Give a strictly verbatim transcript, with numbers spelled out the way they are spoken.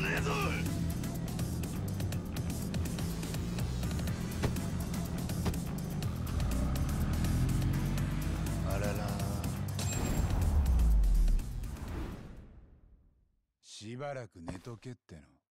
ねえぞ。あらら、しばらく寝とけっての。